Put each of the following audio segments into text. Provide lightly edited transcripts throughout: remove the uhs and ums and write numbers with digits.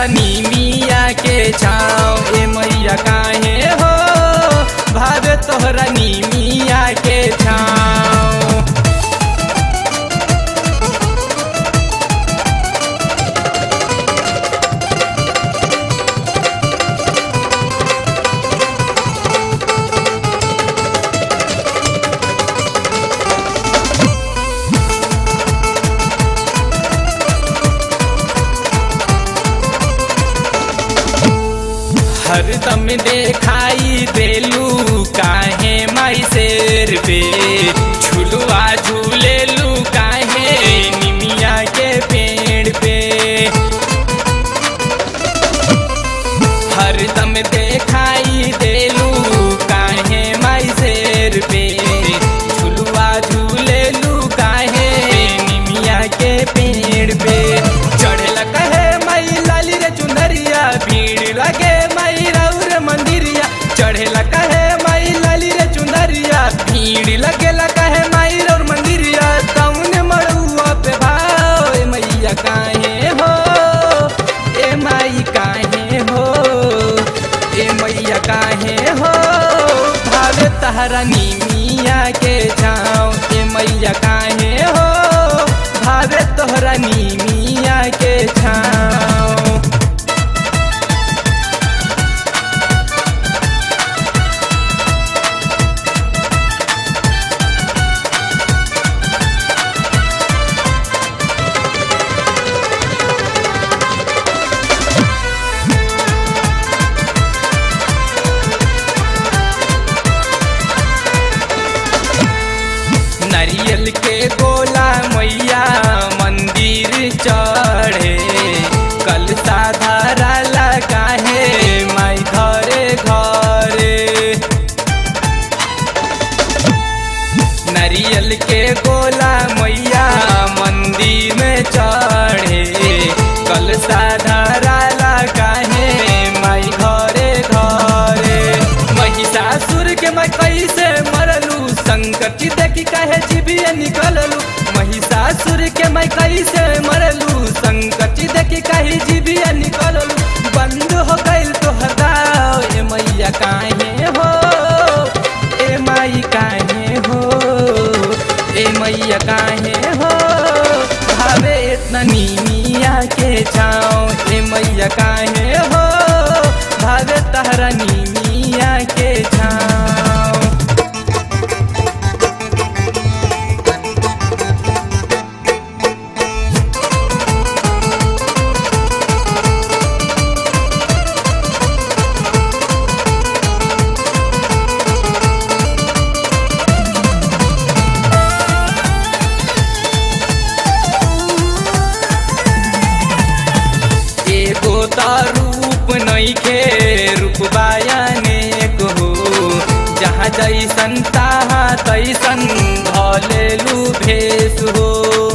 तहरा नीमिया के छाँव। ए मैया काहे हो भावे तोहरा नीमिया के छाँव। हरदम देखाई देलू काहे माई शेर पे, झुलवा झूलेलू काहे निमिया के पेड़ पे। हरदम देखाई देलू काहे माई शेर पे, झुलवा झूलेलू काहे निमिया के पेड़ पे। चढ़ेला कहे माई लाली रे चुनरिया, भीड़ लगे मंदिरिया। चढ़ेला कहे माई लाली रे चुंदरिया, भीड़ लगेला कहे माई और मंदिरिया। तौने मड़ुआ पे भाव ए मैया काहे हो, ए माई काहे हो, ए मैया काहे हो भावे तहरा नीमिया के छाँव। ए मैया काहे हो भावे तोहरा नीमिया के छाँव। नारियल के गोला मैया मंदिर चढ़े, कल साधारा काहे माई घरे घरे। नारियल के गोला मैया मंदिर में चढ़े, कल साधारा काहे माई घरे घरे। महिषासुर के मैं कैसे मरलू, संकट देखी कहे जीविया निकललू। महिषासुर के मैं कैसे मरलू, संकट देखी कहे जीविया निकललू। बंद हो गइल तोहर दाव। ए मैया काहे हो, ए माई काहे हो, ए मैया काहे हो भावे इतना नीमिया के छाँव। ए मैया काहे हो भावे तहरा नीमिया के छाँव। रूप नइखे रूपबायाने को हो, जहाँ जैसन तहाँ तैसन धलेलू भेष हो।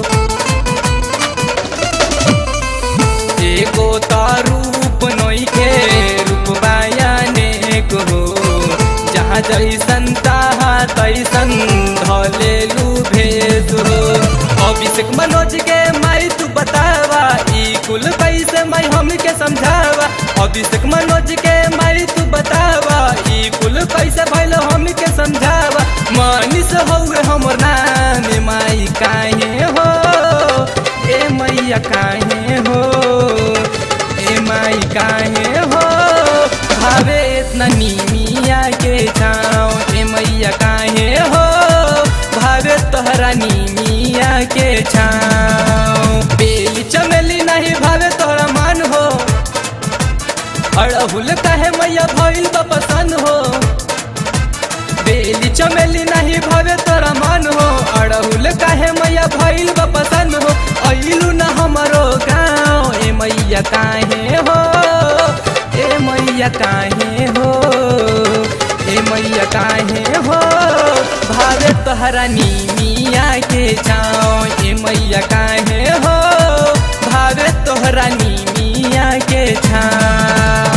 एगो त रूप नइखे रूपबायाने को हो, जहाँ जैसन तहाँ तैसन धलेलू भेष हो। अभिषेक मनोज के माई तू बतावा, ई कुल कैसे माई हमके समझावा। अभिषेक मनोज के माई तू बतावा, ई कुल कैसे भइल हमके समझावा। मनीष हौवे हमर नाम। ए माई काहे हो, ए मैया काहे हो, ए माई काहे हो भावे इतना नीमिया के छाँव। ए मैया काहे हो भावे तोहरा नीमिया के छाँव। बेली चमेली नहीं भावे तोहरा मान हो, अड़हुल काहे मैया भइल बा पसंद हो। बेली चमेली नहीं भावे तोरा मान हो, अड़हुल काहे मैया भइल बा पसंद हो। अइलू न हमरो गाँव। ए मैया काहे हो, ए मैया काहे हो, ए मैया काहे हो भावे तोहरा नीमिया के छाँव। ए मैया काहे हो भावे तोहरा नीमिया के छाँव।